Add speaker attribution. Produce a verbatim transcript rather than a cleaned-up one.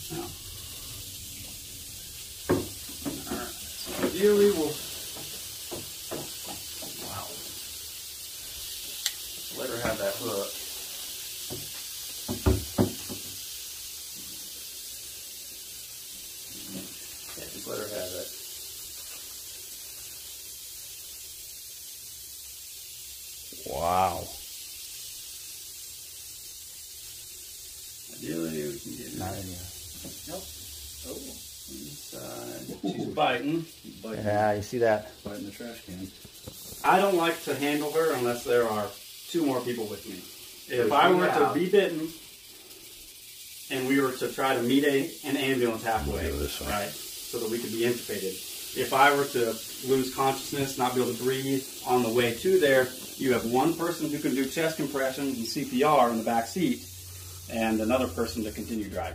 Speaker 1: No. Alright, so ideally we'll, wow, let her have that hook. Yeah, just let her have it.
Speaker 2: Wow.
Speaker 1: Ideally, we can get it.
Speaker 2: Not in here.
Speaker 1: Nope. Oh, inside. She's biting. biting.
Speaker 2: Yeah, you see that?
Speaker 1: Biting the trash can. I don't like to handle her unless there are two more people with me. If I were to be bitten and we were to try to meet a, an ambulance halfway, right, so that we could be intubated. If I were to lose consciousness, not be able to breathe on the way to there, you have one person who can do chest compressions and C P R in the back seat, and another person to continue driving.